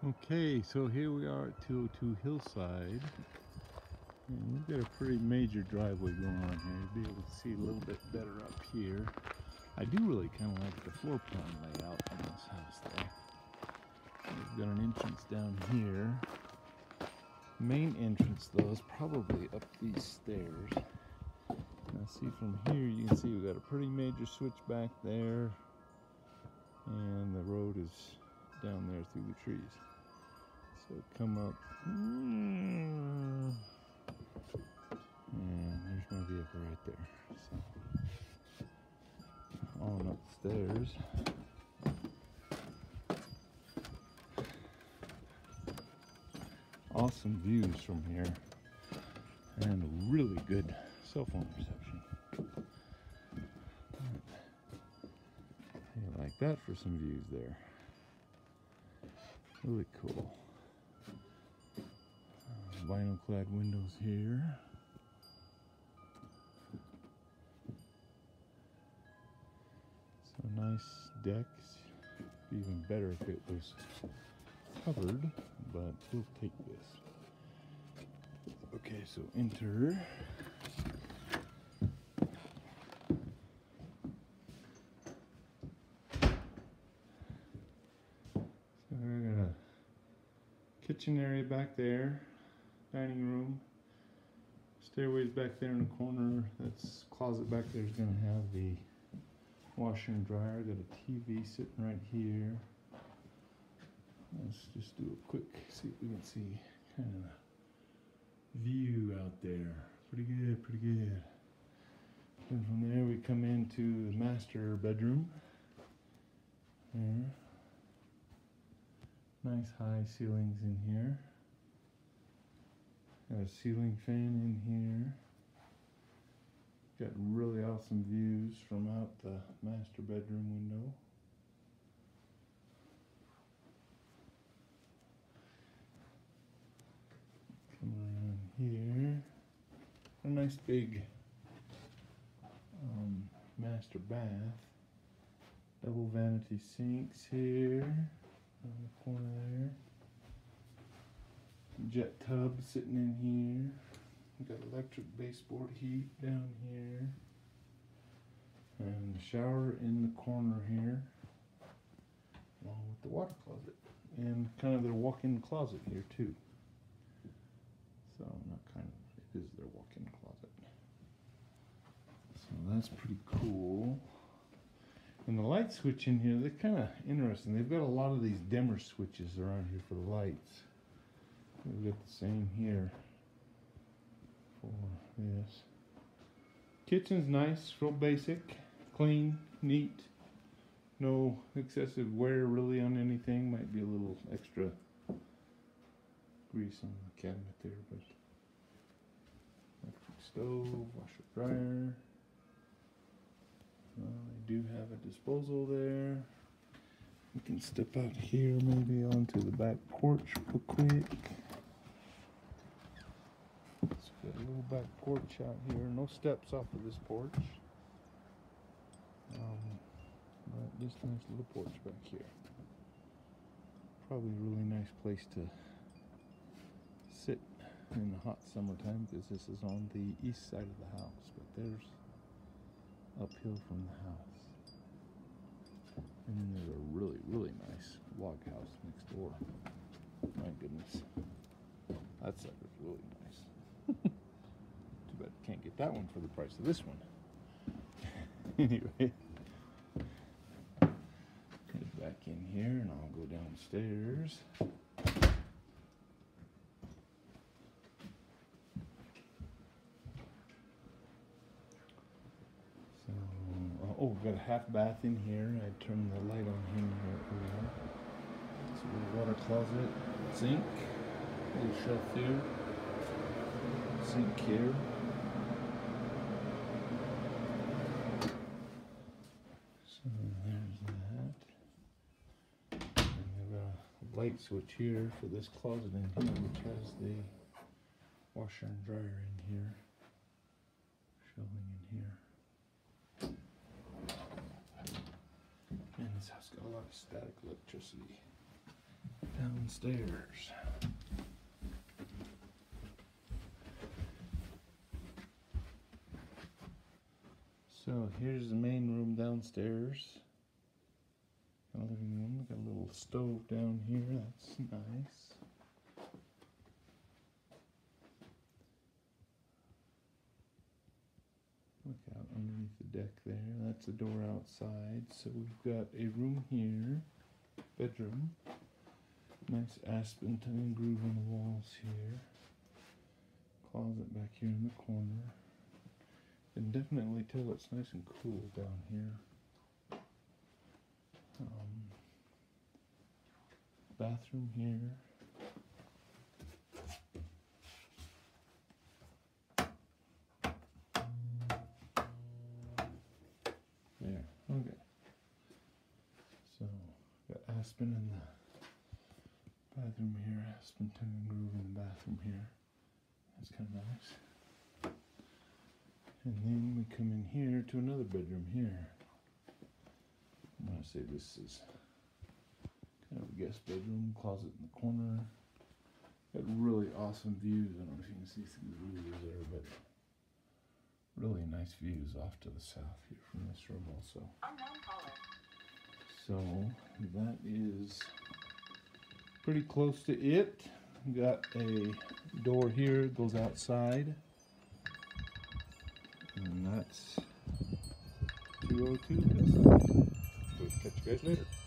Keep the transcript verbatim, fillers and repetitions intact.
Okay, so here we are at two oh two Hillside, and we've got a pretty major driveway going on here. You'll be able to see a little bit better up here. I do really kind of like the floor plan layout on this house though. We've got an entrance down here. Main entrance though is probably up these stairs. Now see from here you can see we've got a pretty major switch back there, and the road is down there through the trees. So come up, and there's my vehicle right there. So on upstairs. Awesome views from here, and a really good cell phone reception. Hey, like that for some views there. Really cool. Uh, vinyl clad windows here. So nice decks. Be even better if it was covered, but we'll take this. Okay, so enter. So we got a kitchen area back there, dining room, stairways back there in the corner. That's closet back there is going to have the washer and dryer. Got a T V sitting right here. Let's just do a quick, see if we can see kind of view out there. Pretty good, pretty good. And from there we come into the master bedroom. Here. Nice high ceilings in here. Got a ceiling fan in here. Got really awesome views from out the master bedroom window. Come around here. A nice big um, master bath. Double vanity sinks here on the corner there. Jet tub sitting in here. We've got electric baseboard heat down here. And the shower in the corner here, along with the water closet. And kind of their walk-in closet here too. So not kind of, it is their walk-in closet. So that's pretty cool. And the light switch in here, they're kind of interesting. They've got a lot of these dimmer switches around here for the lights. We've got the same here for this. Kitchen's nice, real basic, clean, neat. No excessive wear really on anything. Might be a little extra grease on the cabinet there, but electric stove, washer dryer. Well, they do have a disposal there. We can step out here maybe onto the back porch real quick. So got a little back porch out here. No steps off of this porch. Um, but just a nice little porch back here. Probably a really nice place to sit in the hot summertime because this is on the east side of the house, but there's uphill from the house. And then there's a really, really nice log house next door. My goodness. That sucker's really nice. Too bad I can't get that one for the price of this one. Anyway. Head back in here and I'll go downstairs. Oh, we've got a half bath in here. I turned the light on here earlier. So a little water closet, sink, little shelf here, sink here. So there's that. And we've got a light switch here for this closet in here, which has the washer and dryer in here, shelving in here. And this house got a lot of static electricity down downstairs. So here's the main room downstairs. Got a living room, got a little stove down here, that's nice. Look out underneath the deck there, that's a door outside. So we've got a room here, bedroom. Nice aspen tongue groove on the walls here. Closet back here in the corner. You can definitely tell it's nice and cool down here. Um, bathroom here. There, okay. So, got aspen in the bathroom here, aspen tongue and groove in the bathroom here. That's kind of nice. And then we come in here to another bedroom here. I'm going to say this is kind of a guest bedroom, closet in the corner. Got really awesome views. I don't know if you can see through the roofers there, but really nice views off to the south here from this room also. So that is pretty close to it. Got a door here, goes outside. And that's two oh two this side. So catch you guys later.